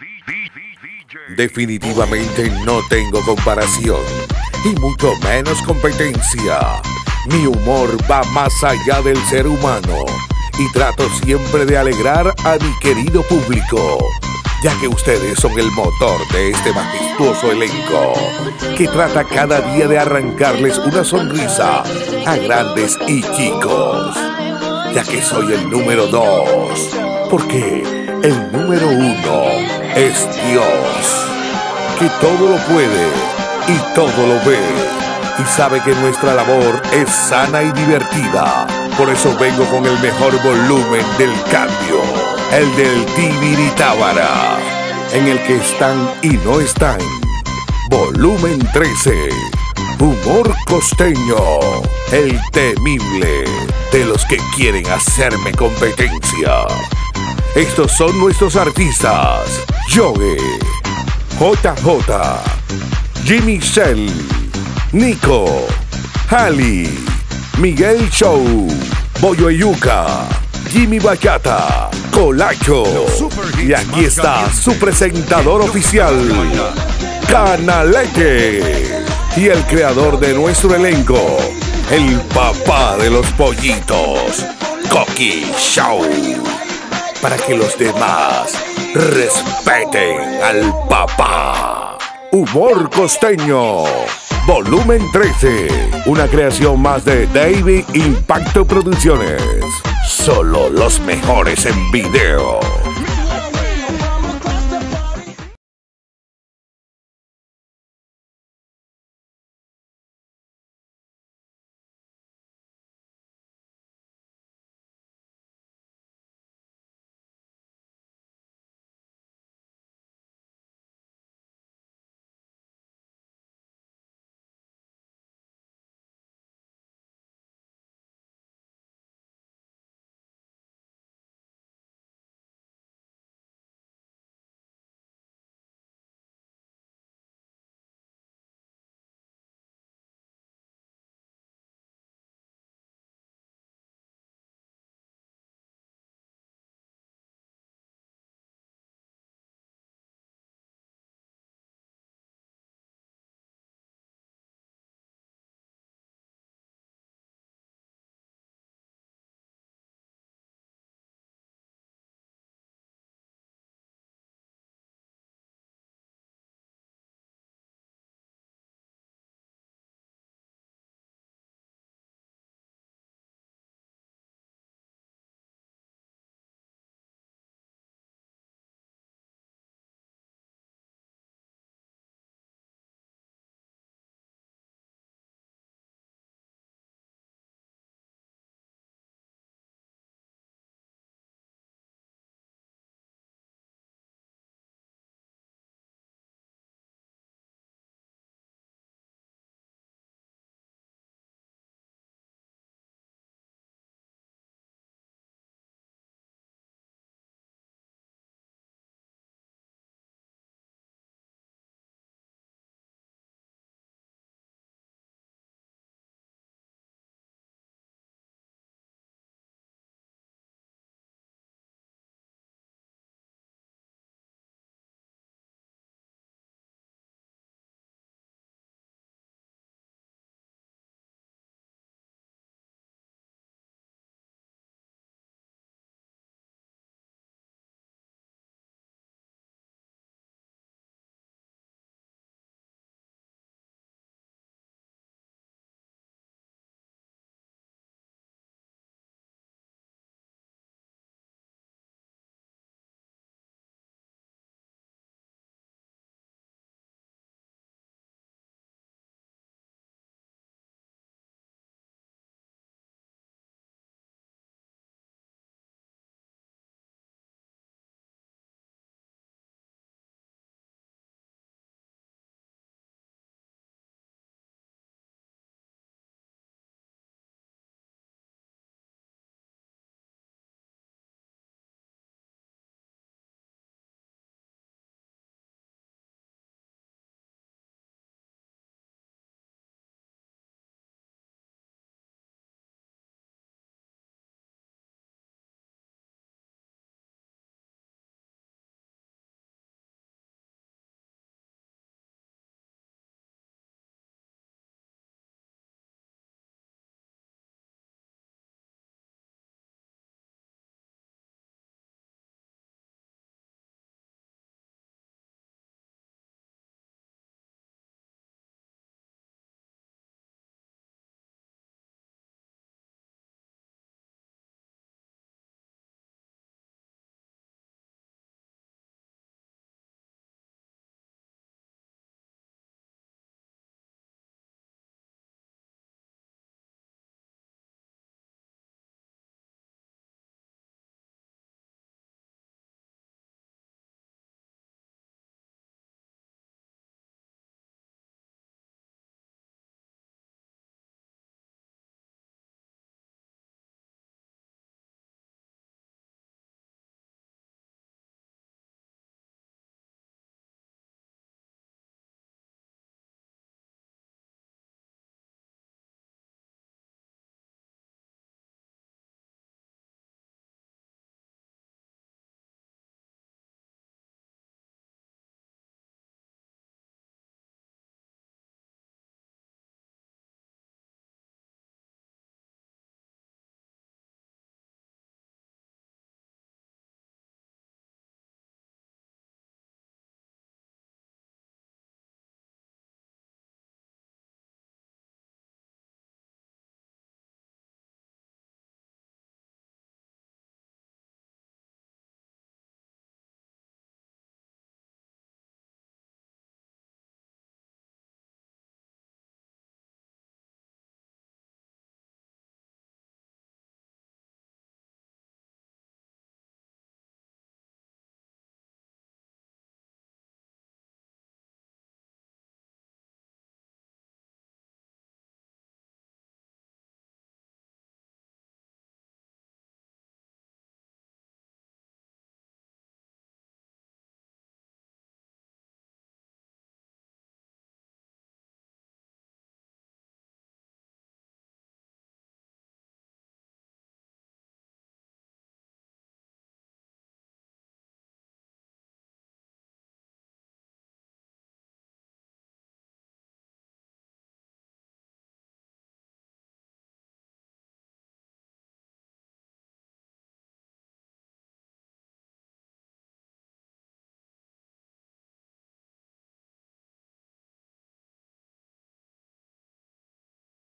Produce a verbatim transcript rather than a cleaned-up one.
Definitivamente no tengo comparación y mucho menos competencia. Mi humor va más allá del ser humano y trato siempre de alegrar a mi querido público, ya que ustedes son el motor de este majestuoso elenco que trata cada día de arrancarles una sonrisa a grandes y chicos, ya que soy el número dos, porque el número uno es Dios, que todo lo puede y todo lo ve, y sabe que nuestra labor es sana y divertida. Por eso vengo con el mejor volumen del cambio, el del Tibiritábara, en el que están y no están. Volumen trece, humor costeño, el temible de los que quieren hacerme competencia. Estos son nuestros artistas: Jogue, J J, Jimmy Shell, Nico, Ali, Miguel Show, Boyo Yuca, Jimmy Bachata, Colacho. Y aquí está su presentador oficial, Canalete, y el creador de nuestro elenco, el papá de los pollitos, Coqui Show, para que los demás respeten al papá. Humor costeño, volumen trece, una creación más de David Impacto Producciones. Solo los mejores en video.